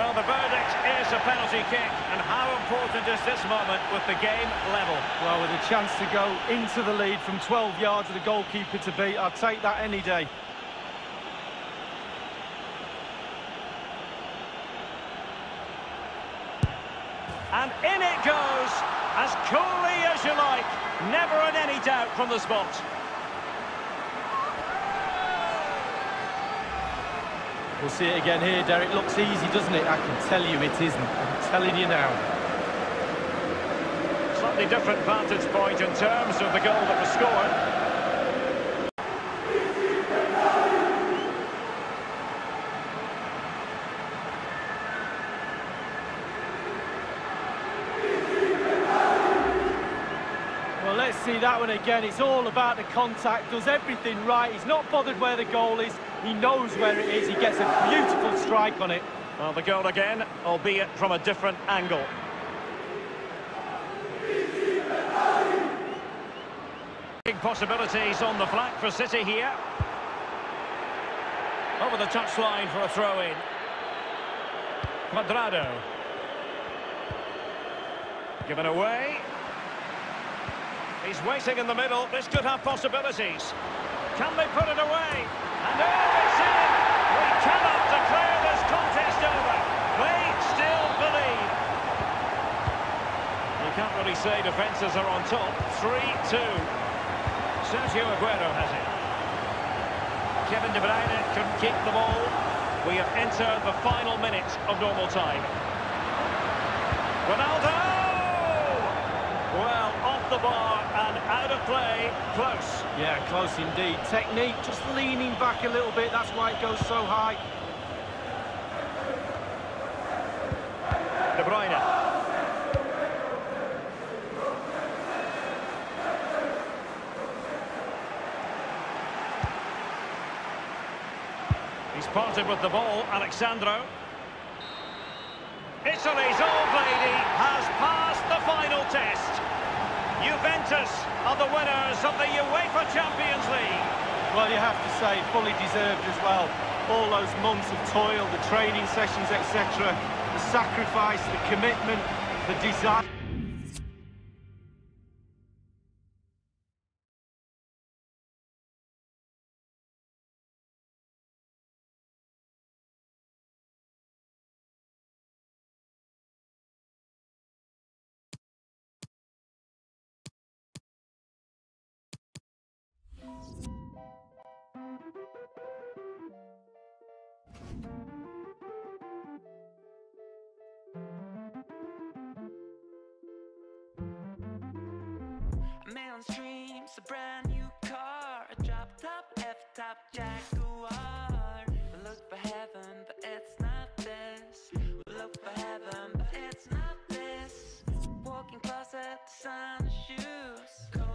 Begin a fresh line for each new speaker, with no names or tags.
Well, the verdict is a penalty kick, and how important is this moment with the game level?
Well, with a chance to go into the lead from 12 yards of the goalkeeper to beat, I'd take that any day.
And in it goes, as coolly as you like, never in any doubt from the spot.
We'll see it again here, Derek. Looks easy, doesn't it? I can tell you it isn't. I'm telling you now.
Slightly different vantage point in terms of the goal that was scored.
Well, let's see that one again. It's all about the contact, does everything right. He's not bothered where the goal is. He knows where it is. He gets a beautiful strike on it.
Well, the goal again, albeit from a different angle. Big possibilities on the flank for City here. Over the touchline for a throw-in. Cuadrado. Given away. He's waiting in the middle. This could have possibilities. Can they put it away? And it's in! We cannot declare this contest over. They still believe. You can't really say defences are on top. 3-2. Sergio Aguero has it. Kevin De Bruyne couldn't keep the ball. We have entered the final minute of normal time. Ronaldo! Well, off the bar and out of play, close.
Yeah, close indeed. Technique, just leaning back a little bit, that's why it goes so high.
De Bruyne. He's parted with the ball, Alexandro. Italy's old lady has passed the final test. Juventus are the winners of the UEFA Champions League.
Well, you have to say, fully deserved as well. All those months of toil, the training sessions, etc. The sacrifice, the commitment, the desire.
A man's dreams, a brand new car, a drop-top, F-top Jaguar. We look for heaven, but it's not this. We look for heaven, but it's not this. Walking closet, designer shoes.